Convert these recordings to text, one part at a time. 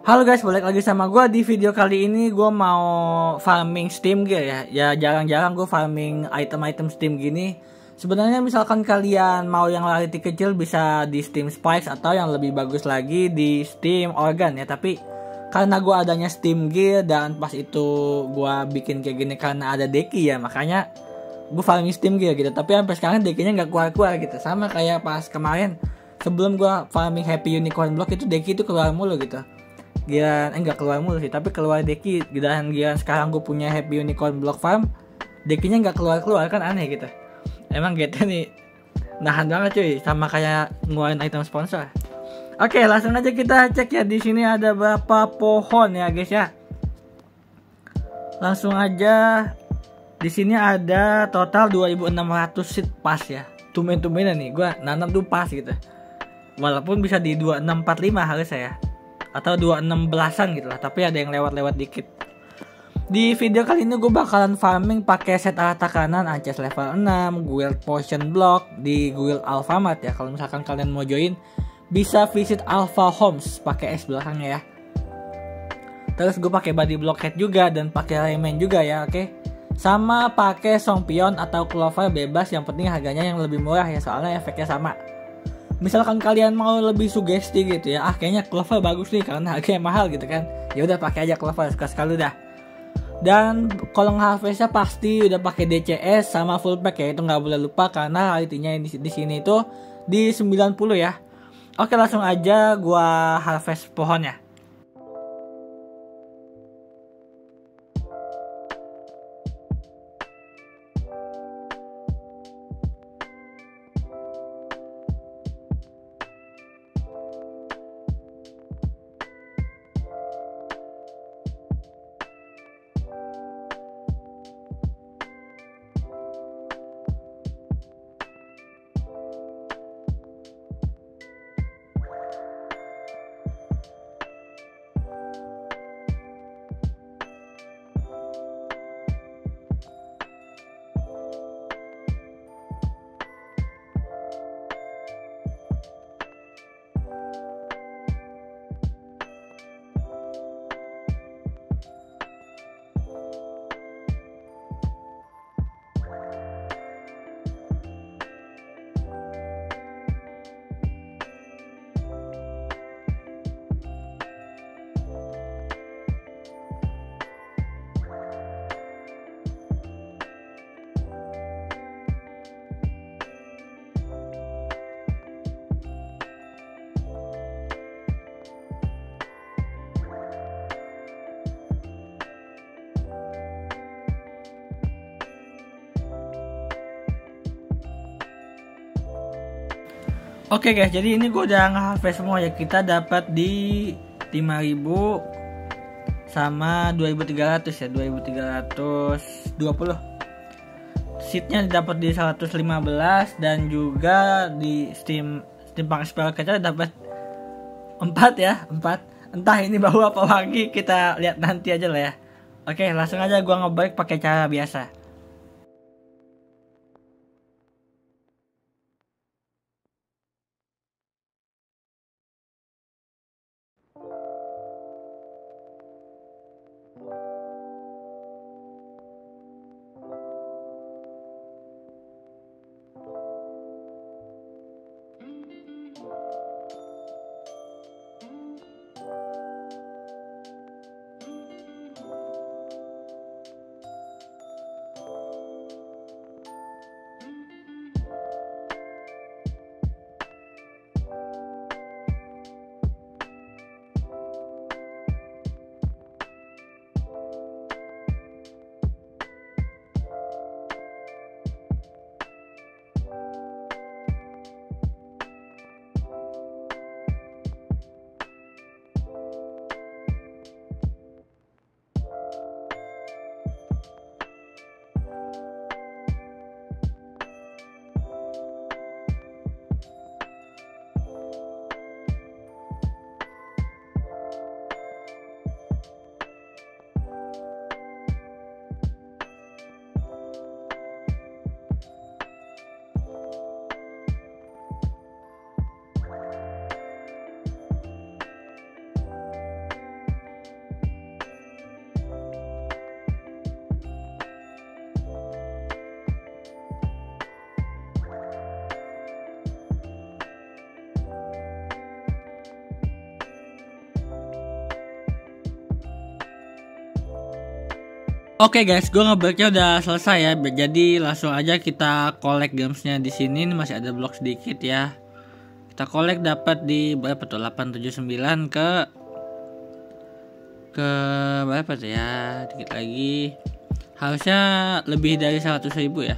Halo guys, balik lagi sama gue. Di video kali ini gue mau farming Steam Gear ya. Ya jarang-jarang gue farming item-item Steam gini. Sebenarnya misalkan kalian mau yang rarity kecil bisa di Steam Spikes, atau yang lebih bagus lagi di Steam Organ ya. Tapi karena gue adanya Steam Gear dan pas itu gue bikin kayak gini karena ada deki ya, makanya gue farming Steam Gear gitu. Tapi sampai sekarang dekinya nggak keluar-keluar gitu. Sama kayak pas kemarin sebelum gue farming Happy Unicorn Block, itu deki itu keluar mulu gitu. Enggak keluar mulu sih, tapi keluar deki. Dan sekarang gue punya Happy Unicorn Block Farm, dekinya nggak keluar kan, aneh gitu. Emang GT nih nahan banget cuy, sama kayak ngeluarin item sponsor. Oke, langsung aja kita cek ya. Di sini ada berapa pohon ya guys ya. Langsung aja. Di sini ada total 2600 seed pas ya. Tumben-tumbenan nih gue nanam tuh pas gitu. Walaupun bisa di 2645 harus saya, atau 26 gitu lah, tapi ada yang lewat-lewat dikit. Di video kali ini gue bakalan farming pakai set harta kanan Ances level 6, guild potion block di guild Alfamart ya. Kalau misalkan kalian mau join, bisa visit Alpha Homes pakai S belakangnya ya. Terus gue pakai body blockhead juga dan pakai Rayman juga ya, oke. Sama pakai Songpion atau Clover bebas, yang penting harganya yang lebih murah ya, soalnya efeknya sama. Misalkan kalian mau lebih sugesti gitu ya, kayaknya Clover bagus nih karena harganya mahal gitu kan, ya udah pakai aja Clover, sekali dah. Dan kalau nge-harvestnya pasti udah pakai DCS sama full pack ya, itu nggak boleh lupa karena rarity-nya di sini itu di 90 ya. Oke, langsung aja gua harvest pohonnya. Oke guys, jadi ini gue udah nge-harvest semua ya. Kita dapat di 5000 sama 2300 ya, 2320. Seatnya dapat di 115, dan juga di Steam pakai spell kita dapat 4 ya, 4. Entah ini bau apa lagi, kita lihat nanti aja lah ya. Oke, langsung aja gue nge-break pakai cara biasa. Oke guys, gue ngebreaknya udah selesai ya. Jadi langsung aja kita collect gamesnya di sini. Ini masih ada blok sedikit ya. Kita collect dapat di berapa tuh? 879 ke berapa tuh ya? Dikit lagi. Harusnya lebih dari 100.000 ya.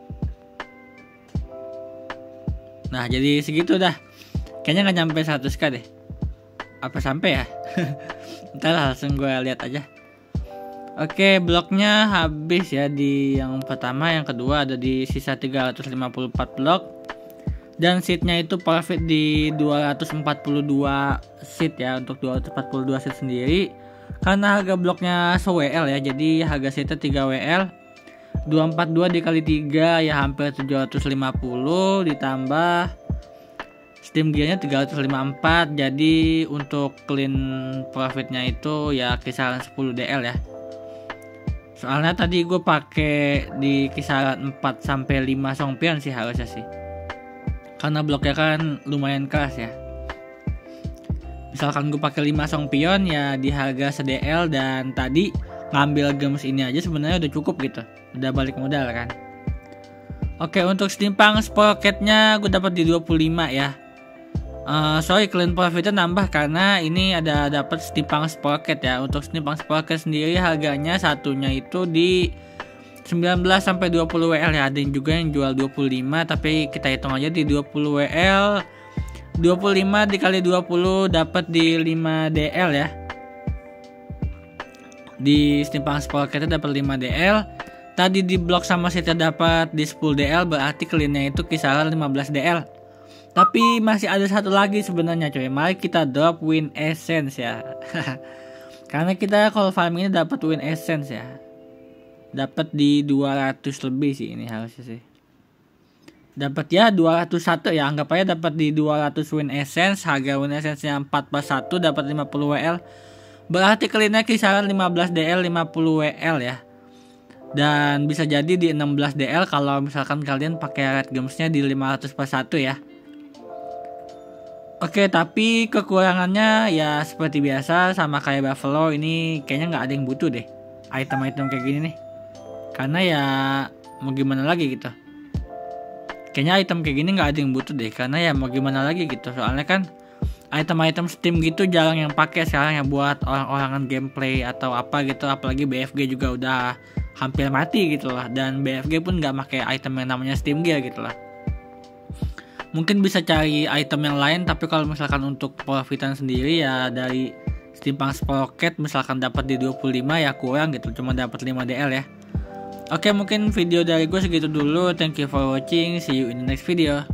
Nah, jadi segitu dah. Kayaknya nggak nyampe 100k deh. Apa sampai ya? Ntar langsung gue lihat aja. Oke, bloknya habis ya di yang pertama, yang kedua ada di sisa 354 blok. Dan seatnya itu profit di 242 seat ya, untuk 242 seat sendiri. Karena harga bloknya se-WL ya, jadi harga seatnya 3 WL. 242 dikali 3 ya hampir 750, ditambah Steam gearnya 354. Jadi untuk clean profitnya itu ya kisaran 10 DL ya. Soalnya tadi gue pakai di kisaran 4 sampai 5 songpion sih harusnya sih. Karena bloknya kan lumayan keras ya. Misalkan gue pakai 5 songpion ya di harga se-DL, dan tadi ngambil games ini aja sebenarnya udah cukup gitu. Udah balik modal kan. Oke, untuk Steampunk Sprocketnya gue dapat di 25 ya. Sorry, clean profitnya nambah karena ini ada dapat Steampunk Sprocket ya. Untuk Steampunk Sprocket sendiri harganya satunya itu di 19 sampai 20 WL ya. Ada yang juga yang jual 25, tapi kita hitung aja di 20 WL. 25 dikali 20 dapat di 5 DL ya. Di Steampunk Sprocketnya dapat 5 DL. Tadi di blok sama seatnya dapat di 10 DL, berarti cleannya itu kisaran 15 DL. Tapi masih ada satu lagi sebenarnya coy. Mari kita drop win essence ya. Karena kita kalau farming ini dapat win essence ya. Dapat di 200 lebih sih ini harusnya sih. Dapat ya 201 ya. Anggap aja dapat di 200 win essence. Harga win essence yang 4+1 dapat 50 WL. Berarti cleannya kisaran 15 DL 50 WL ya. Dan bisa jadi di 16 DL kalau misalkan kalian pakai red gamesnya di 500+1 ya. Oke, tapi kekurangannya ya seperti biasa sama kayak Buffalo, ini kayaknya nggak ada yang butuh deh item-item kayak gini nih. Karena ya mau gimana lagi gitu. Kayaknya item kayak gini nggak ada yang butuh deh, karena ya mau gimana lagi gitu. Soalnya kan item-item Steam gitu jarang yang pakai sekarang ya buat orang-orangan gameplay atau apa gitu. Apalagi BFG juga udah hampir mati gitu lah. Dan BFG pun nggak pakai item yang namanya Steam Gear gitu lah. Mungkin bisa cari item yang lain, tapi kalau misalkan untuk profitan sendiri ya dari Steampunk Sprocket misalkan dapat di 25 ya kurang gitu, cuma dapat 5 DL ya. Oke, mungkin video dari gue segitu dulu. Thank you for watching, see you in the next video.